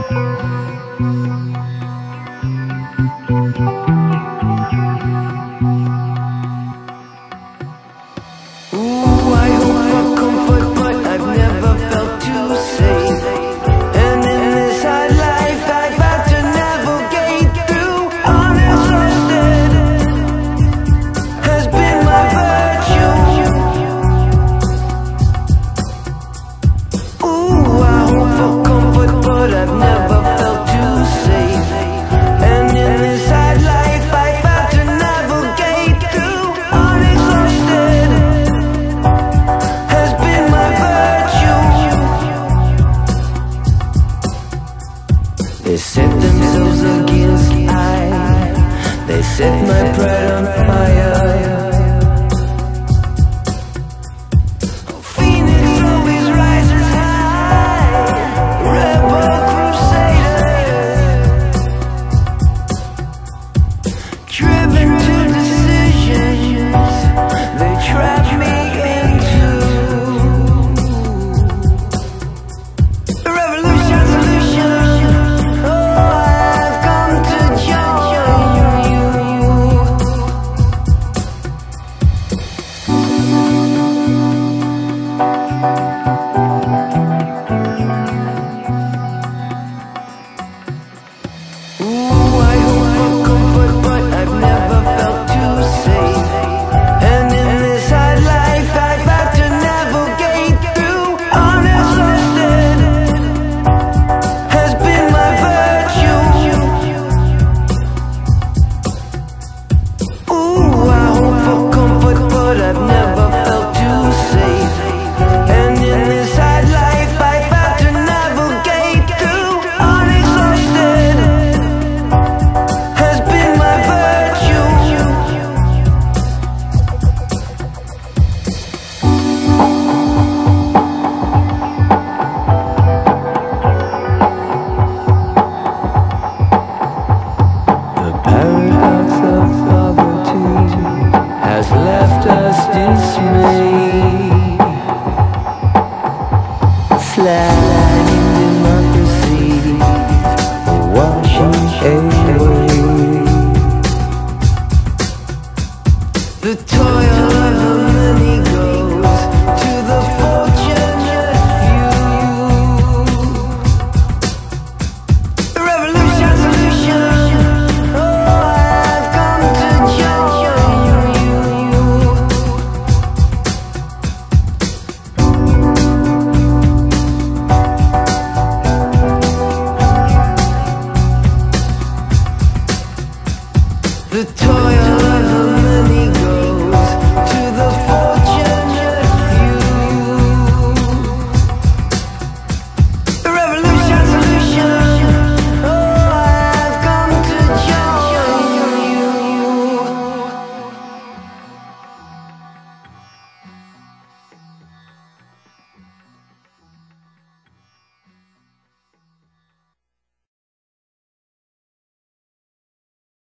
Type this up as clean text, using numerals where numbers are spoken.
Ooh, I hope for comfort, but I've never felt too safe. And in this hard life, I've had to navigate through. Unexhausted has been my virtue. Ooh, I hope for comfort, but I've never felt too safe. And in this hard life, I've had to navigate through. Unexhausted has been my virtue. They set themselves against I. They set my pride on fire.